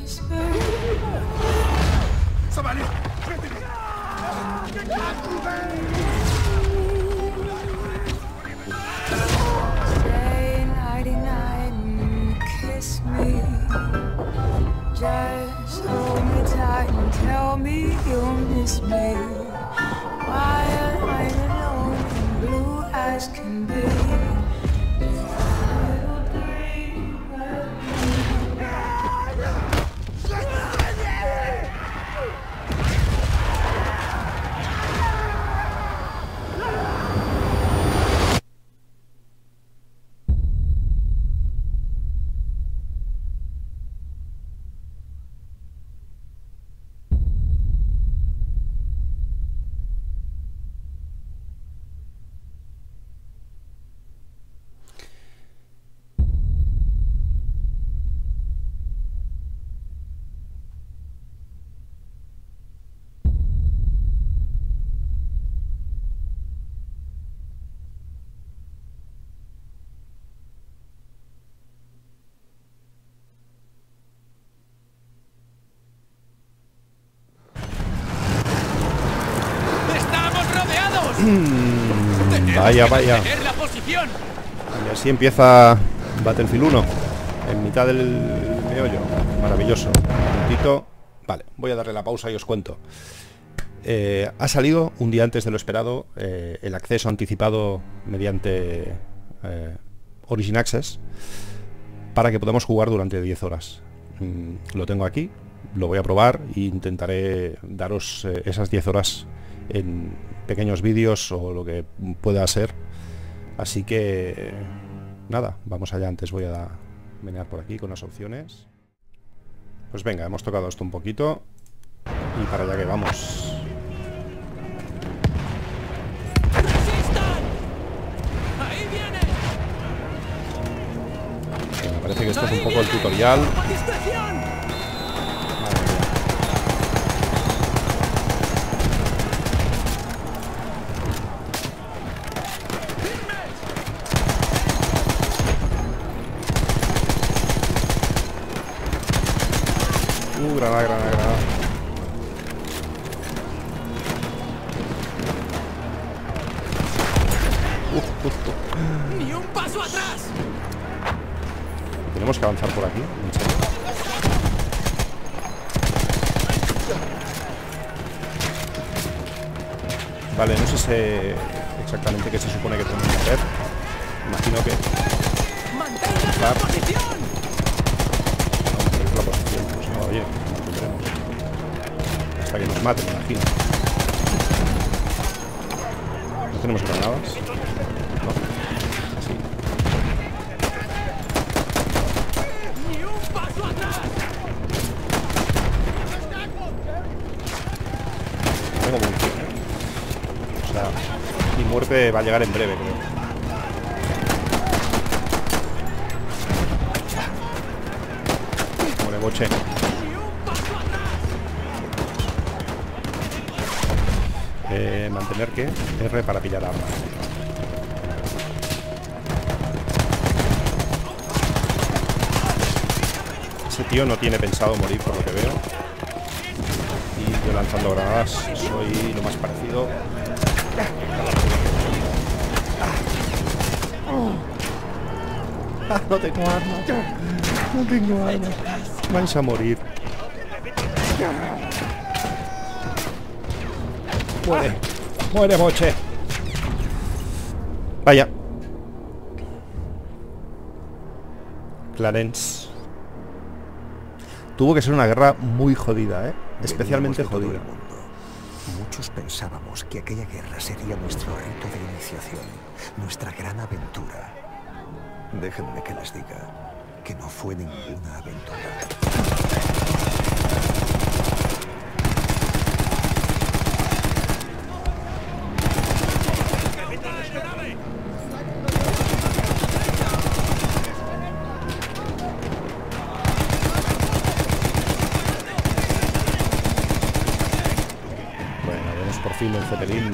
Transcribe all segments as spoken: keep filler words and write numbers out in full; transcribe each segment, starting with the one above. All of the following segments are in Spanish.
¡Somali! Stay nighty night and kiss me. Just hold me tight and tell me you'll miss me while I'm alone and blue as can be. Little dream of Vaya, vaya. Y así empieza Battlefield uno. En mitad del meollo. Maravilloso. Un momentito. Vale, voy a darle la pausa y os cuento. Eh, ha salido un día antes de lo esperado eh, el acceso anticipado mediante eh, Origin Access para que podamos jugar durante diez horas. Mm, lo tengo aquí, lo voy a probar e intentaré daros eh, esas diez horas en pequeños vídeos o lo que pueda ser. Así que nada, vamos allá. Antes voy a menear por aquí con las opciones. Pues venga, hemos tocado esto un poquito y para allá que vamos. Me parece que esto es un poco el tutorial. Uh, granada, granada, granada. Uf, uf, uf. ¡Ni un paso atrás! Tenemos que avanzar por aquí, en serio. Vale, no sé si exactamente qué se supone que tenemos que hacer. Imagino que... ¡Mantengan la posición! No, la posición, pues no, oye, mantendremos. Hasta que nos maten, imagino. ¿No tenemos granadas? No. Así. ¡Ni un paso atrás! Tengo munición, ¿eh? O sea, mi muerte va a llegar en breve, creo. Muere, boche. Eh, mantener que R para pillar armas. Ese tío no tiene pensado morir por lo que veo. Y yo lanzando granadas soy lo más parecido. Ah, no tengo armas. No tengo armas. Vais a morir. Muere. Muere, boche. Vaya. Clarence. Tuvo que ser una guerra muy jodida, ¿eh? Especialmente jodida. Muchos pensábamos que aquella guerra sería nuestro rito de iniciación, nuestra gran aventura. Déjenme que les diga que no fue ninguna aventura. Por fin el Zeppelin.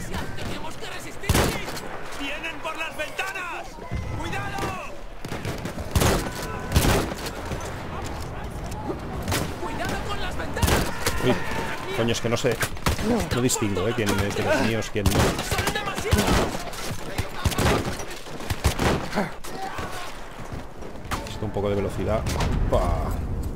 iglesia! ¡Tenemos que resistir aquí! ¡Vienen por las ventanas! ¡Cuidado! ¡Cuidado con las ventanas! Uy, coño, es que no sé. No distingo, ¿eh? Quién es de los míos, quién no. ¡Son demasiados! Esto un poco de velocidad. ¡Pah!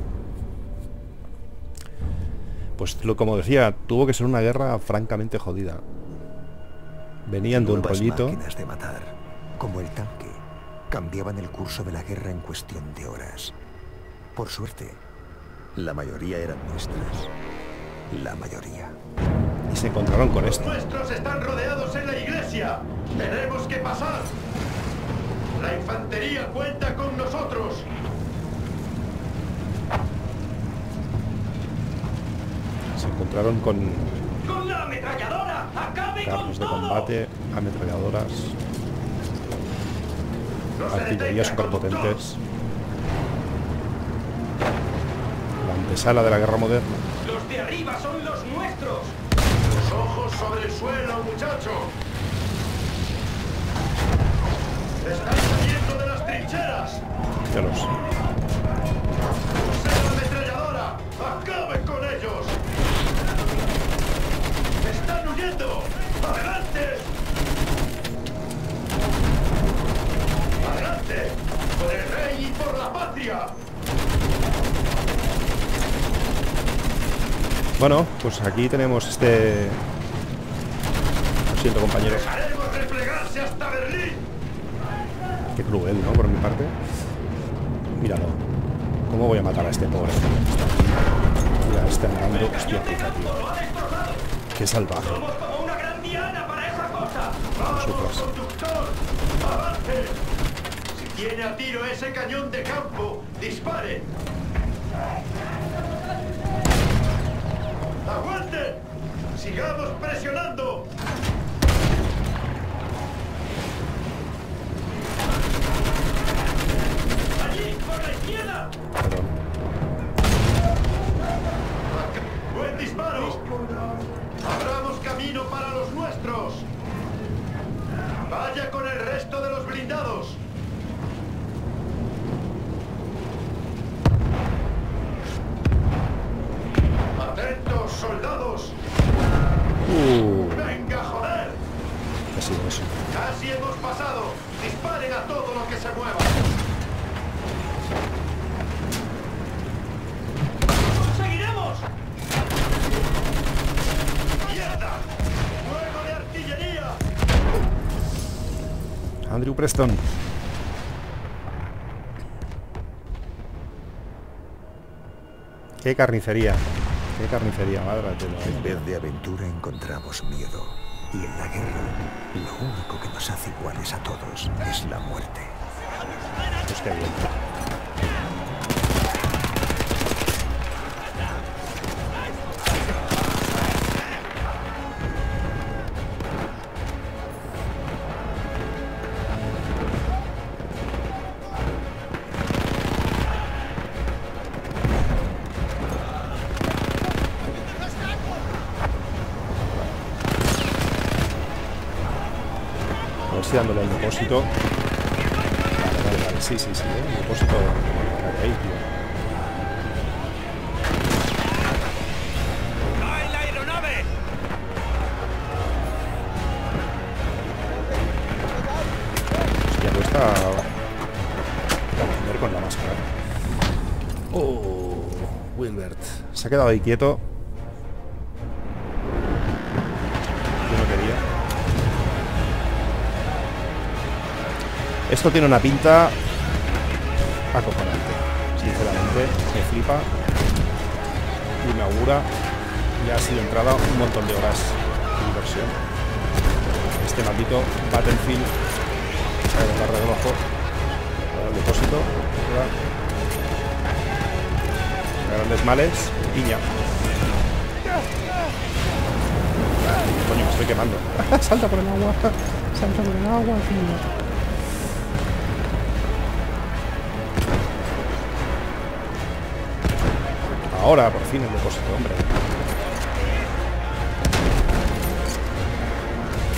Pues lo, como decía, tuvo que ser una guerra francamente jodida. Venían de un Nuevas rollito. máquinas de matar, como el tanque, cambiaban el curso de la guerra en cuestión de horas. Por suerte, la mayoría eran nuestras. La mayoría. Y se encontraron con esto. Nuestros están rodeados en la iglesia. Tenemos que pasar. La infantería cuenta con nosotros. Se encontraron con ¡Con la ametralladora! ¡Acabe con carros de todo! combate, ametralladoras, ¡No se artillería detengan, superpotentes. La antesala de la guerra moderna. conductor! ¡Los de arriba son los nuestros! ¡Los ojos sobre el suelo, muchacho! ¡Están saliendo de las trincheras! Míralos. ¡Use la ametralladora! ¡Acabe con ellos! ¡Están huyendo! ¡Adelante! ¡Adelante! ¡Por el rey y por la patria! Bueno, pues aquí tenemos este... Lo siento, compañeros. ¡Haremos replegarse hasta Berlín! Qué cruel, ¿no? Por mi parte. Míralo. ¿Cómo voy a matar a este pobre? Mira, este andando. Hostia puta, tío. Qué salvaje. ¡Somos como una gran diana para esa cosa! ¡Vamos, Nosotros. conductor! ¡Avance! Si tiene a tiro ese cañón de campo, dispare. ¡Aguanten! ¡Sigamos presionando! ¡Allí, por la izquierda! Perdón. ¡Buen disparo! ¡Abramos camino para los nuestros! ¡Vaya con el resto de los blindados! ¡Atentos, soldados! Uh, ¡Venga, joder! ¿qué ha sido eso? ¡Casi hemos pasado! ¡Disparen a todo lo que se mueva! ¡Conseguiremos! ¡Mierda! ¡Fuego de artillería! Andrew Preston. Qué carnicería. Qué carnicería, madre de la En vez de aventura encontramos miedo. Y en la guerra, lo único que nos hace iguales a todos es la muerte. Pues qué bien. A ver si dándole el depósito. Vale, vale, vale. Sí, sí, sí, ¿eh? El depósito. Vale, ahí, tío. ¡Ay, la aeronave! Hostia, cuesta defender con la máscara. Oh, Wilbert. Se ha quedado ahí quieto. Yo no quería. Esto tiene una pinta acojonante. Sinceramente, me flipa. Y me augura. Ya ha sido entrada un montón de horas de diversión. Este maldito Battlefield. A ver, barra de ojo. El depósito. Grandes males. Piña. Coño, me estoy quemando. Salta por el agua. Salta por el agua, tío. Ahora, por fin, el depósito, hombre.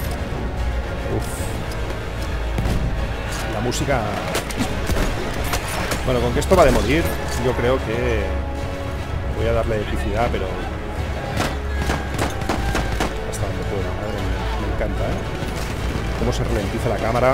La música... Bueno, con que esto va de morir, yo creo que voy a darle epicidad, pero hasta donde pueda. Madre mía, me encanta, ¿eh? Cómo se ralentiza la cámara.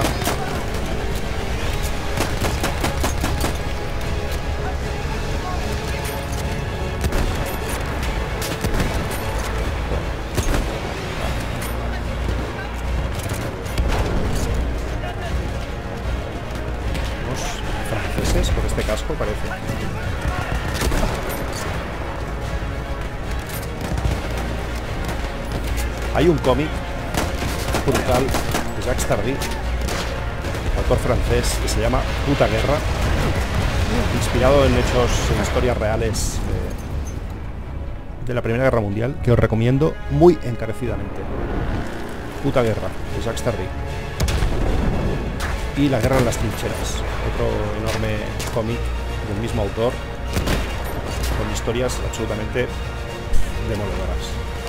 Por este casco parece. Hay un cómic brutal de Jacques Tardy, autor francés, que se llama Puta Guerra, inspirado en hechos, en historias reales de, de la Primera Guerra Mundial, que os recomiendo muy encarecidamente. Puta Guerra de Jacques Tardy. Y La Guerra en las Trincheras, otro enorme cómic del mismo autor, con historias absolutamente demoledoras.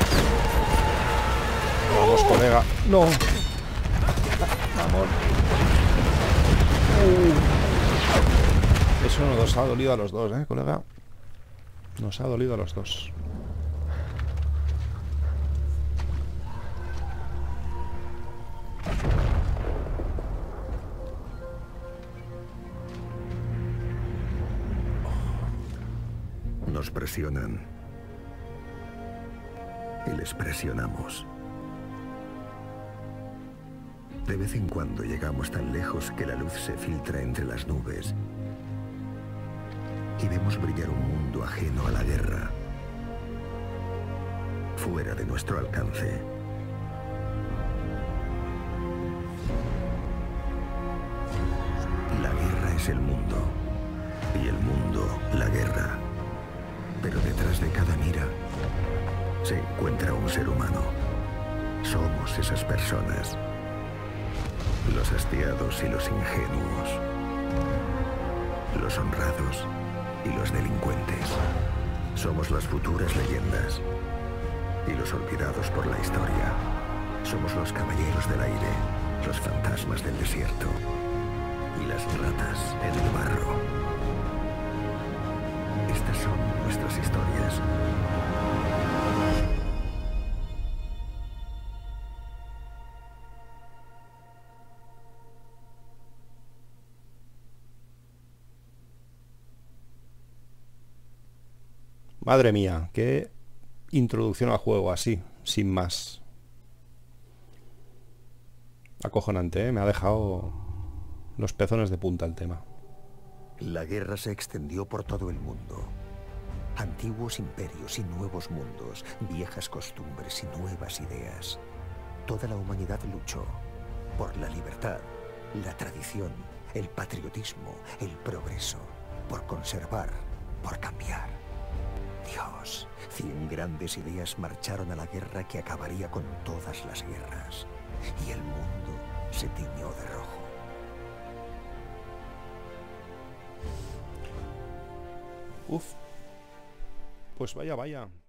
Vamos, colega. No. Vamos. Uh. Eso nos ha dolido a los dos, ¿eh, colega? Nos ha dolido a los dos. Nos presionan y les presionamos. De vez en cuando llegamos tan lejos que la luz se filtra entre las nubes y vemos brillar un mundo ajeno a la guerra, fuera de nuestro alcance. La guerra es el mundo y el mundo la guerra. Pero detrás de cada mira se encuentra un ser humano. Somos esas personas. Los hastiados y los ingenuos. Los honrados y los delincuentes. Somos las futuras leyendas y los olvidados por la historia. Somos los caballeros del aire, los fantasmas del desierto y las ratas en el barro. Estas son nuestras historias. Madre mía, qué introducción al juego así, sin más. Acojonante, ¿eh? Me ha dejado los pezones de punta el tema. La guerra se extendió por todo el mundo. Antiguos imperios y nuevos mundos, viejas costumbres y nuevas ideas. Toda la humanidad luchó por la libertad, la tradición, el patriotismo, el progreso, por conservar, por cambiar. Dios, cien grandes ideas marcharon a la guerra que acabaría con todas las guerras. Y el mundo se tiñó de rojo. Uf, pues vaya, vaya.